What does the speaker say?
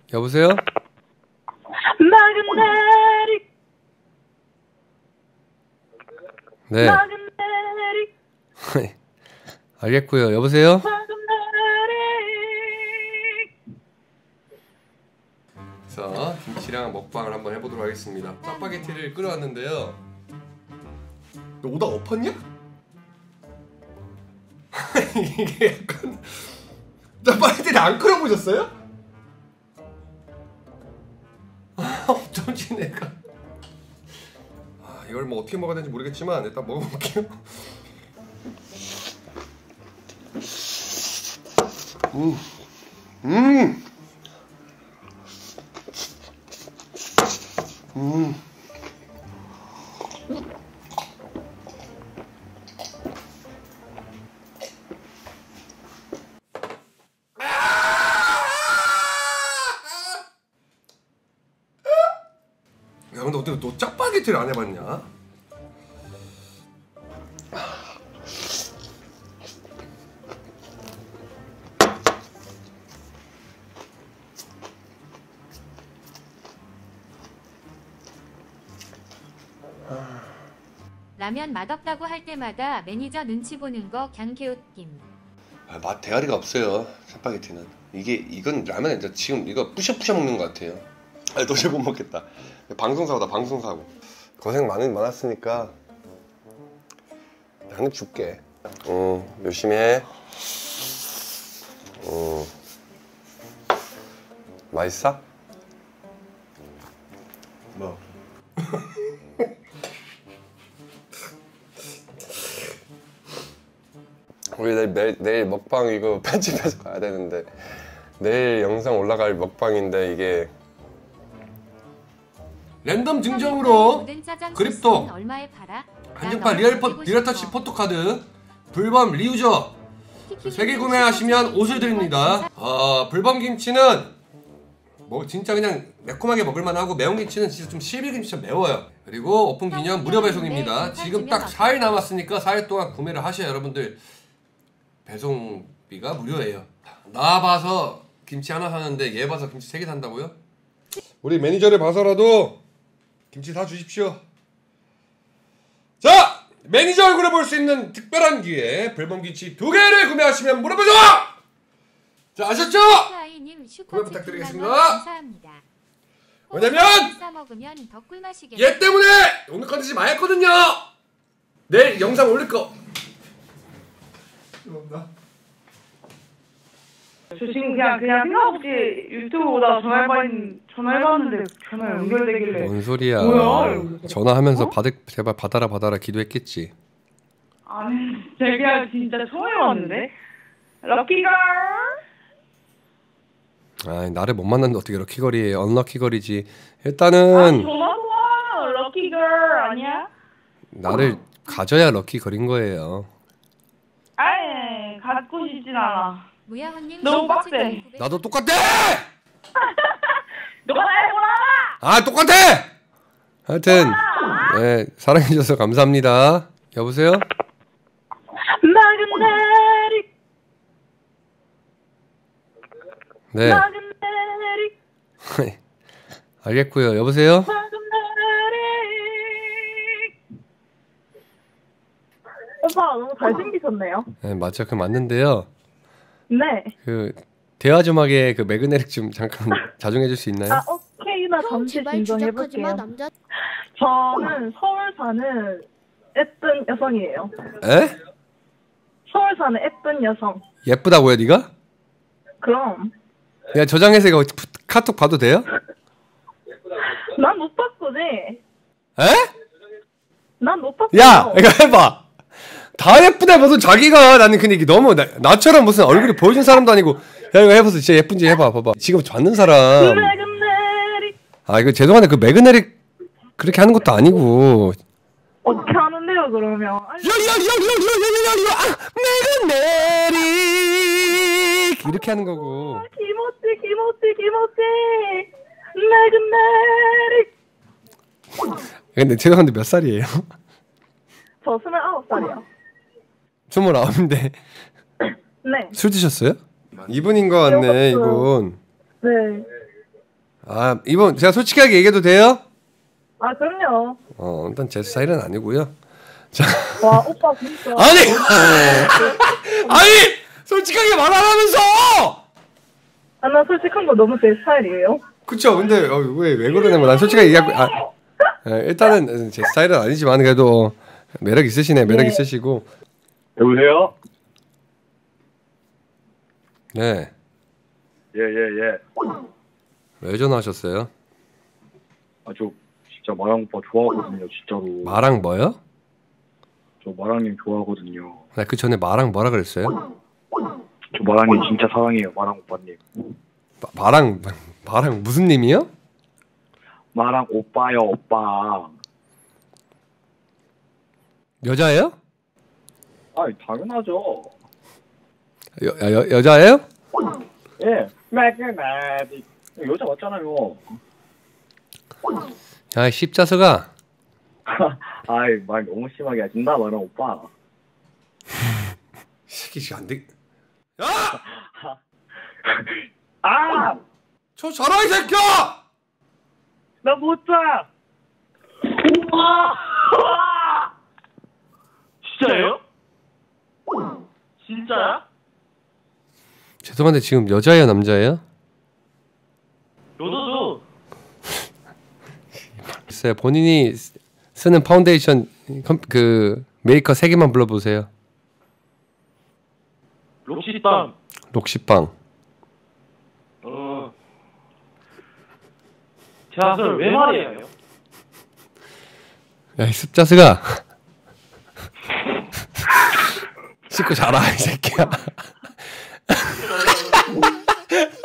여보세요? 마그네릭. 네. 마그네릭. 알겠고요. 여보세요? 마그네릭. 자, 김치랑 먹방을 한번 해보도록 하겠습니다. 짜파게티를 끓여왔는데요. 너 오다가 엎었냐? 이게 약간 짜파게티를 안 끓여보셨어요? 어쩐지 내가 이걸 뭐 어떻게 먹어야 되는지 모르겠지만 일단 먹어볼게요. 야, 근데 어떻게 너 짜파게티를 안 해봤냐? 라면 맛없다고 할 때마다 매니저 눈치 보는 거 그냥 개웃김. 맛 대가리가 없어요. 짜파게티는 이건 라면 이제 지금 이거 부셔부셔 먹는 것 같아요. 도저히 못 먹겠다. 방송사고다, 방송사고. 고생 많았으니까 한 입 줄게. 열심히 해. 맛있어? 뭐? 우리 내일 먹방 이거 편집해서 가야 되는데 내일 영상 올라갈 먹방인데 이게 랜덤 증정으로 그립톡 한정판 리얼터치 포토카드 불범 리유저 3개 구매하시면 옷을 드립니다. 불범 김치는 뭐 진짜 그냥 매콤하게 먹을만 하고 매운 김치는 진짜 좀 실비김치처럼 매워요. 그리고 오픈 기념 무료 배송입니다. 지금 딱 4일 남았으니까 4일 동안 구매를 하셔야 여러분들 배송비가 무료예요. 나 봐서 김치 하나 사는데 얘 봐서 김치 3개 산다고요? 우리 매니저를 봐서라도 김치 사주십시오. 자! 매니저 얼굴을 볼 수 있는 특별한 기회 불범김치 2개를 구매하시면 무료 배송! 자, 아셨죠? 구매 부탁드리겠습니다. 왜냐면 얘 때문에 오늘 컨텐츠 많이 했거든요. 내일 영상 올릴 거. 죄송합니다. 저 지금 그냥 생각 없이 유튜브 보다가 전화해봤는데 전화 연결되길래. 뭔 소리야? 뭐야? 전화하면서 제발 받아라 기도했겠지. 아니 제가 진짜 처음 해봤는데. 럭키걸. 나를 못 만났는데 어떻게 럭키걸이에요? 언럭키걸이지. 일단은 전화도 와. 럭키걸 아니야? 나를 가져야 럭키걸인 거예요. 아예 갖고 싶진 않아. 무야호님 너무 빡세. 나도 똑같아! 너가 나를 몰라! 똑같아! 하여튼 네, 사랑해주셔서 감사합니다. 여보세요? 마그네릭. 네. 마그네릭. 알겠고요. 여보세요? 마그네릭. 오빠 너무 잘생기셨네요. 네, 맞죠. 그 맞는데요. 네. 그 대화 좀 하게 그 매그네릭 좀 잠깐 자중해줄 수 있나요? 오케이. 나 잠시 진정해볼게요. 저는 서울 사는 예쁜 여성이에요. 에? 서울 사는 예쁜 여성. 예쁘다고요, 네가? 그럼. 내가 저장해서 이거 카톡 봐도 돼요? 난 못 바꾸지. 에? 난 못 바꾸지. 야, 이거 해봐. 다 예쁘다 무슨 자기가 나는 근데 이게 너무 나처럼 무슨 얼굴이 보여준 사람도 아니고 야 이거 해봐서 진짜 예쁜지 해봐 봐봐 지금 받는 사람 매그네릭. 이거 죄송한데 그 매그네릭 그렇게 하는 것도 아니고 어떻게 하는데요 그러면? 매그네릭 이렇게 하는 거고 기모찌 매그네릭. 근데 죄송한데 몇 살이에요? 저 29살이요. 29인데 네. 술 드셨어요? 이분인 거 같네 이분. 네. 아 이번 제가 솔직하게 얘기해도 돼요? 아, 그럼요. 일단 제 스타일은 아니고요. 와, 오빠 진짜. 아니 아니 솔직하게 말 안 하면서. 아, 나 솔직한 거 너무 제 스타일이에요. 그쵸. 근데 왜 그러냐면 난 솔직하게 얘기하고 일단은 제 스타일은 아니지만 그래도 매력 있으시네. 매력 있으시고. 여보세요? 네. 예. 왜 전화하셨어요? 아, 저 진짜 마랑 오빠 좋아하거든요, 진짜로. 마랑 뭐요? 저 마랑님 좋아하거든요. 나 그 전에 마랑 뭐라 그랬어요? 저 마랑님 진짜 사랑해요, 마랑 오빠님. 마랑 무슨 님이요? 마랑 오빠요, 오빠. 여자예요? 아, 당연하죠. 여자예요? 예. 맥맥. 여자 맞잖아요. 야 십자수가. 아이, 말 너무 심하게 하신다, 마랑 오빠. 새끼 안 돼. 야! 아! 저 자라 이 새끼야! 나 못 자! 진짜예요? 진짜야? 죄송한데 지금 여자예요 남자예요? 여자도. 글쎄요 본인이 쓰는 파운데이션 그 메이커 3개만 불러보세요. 록시땅. 록시빵. 자술 왜 말이에요? 야 이 습자스가 씻고 자라 이 새끼야.